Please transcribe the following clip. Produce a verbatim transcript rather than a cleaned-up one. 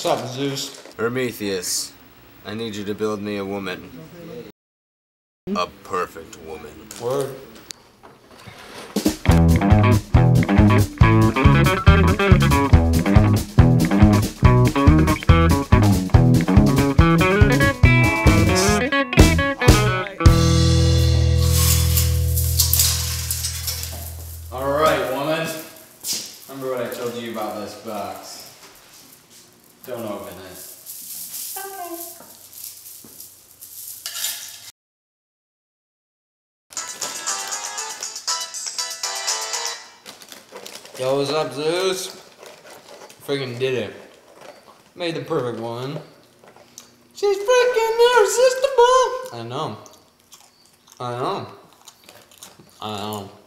What's up, Zeus? Prometheus, I need you to build me a woman. A perfect woman. Word. Alright, woman. Remember what I told you about this box. Don't open it. Okay. Yo, what's up, Zeus? Freaking did it. Made the perfect one. She's freaking irresistible! I know. I know. I know.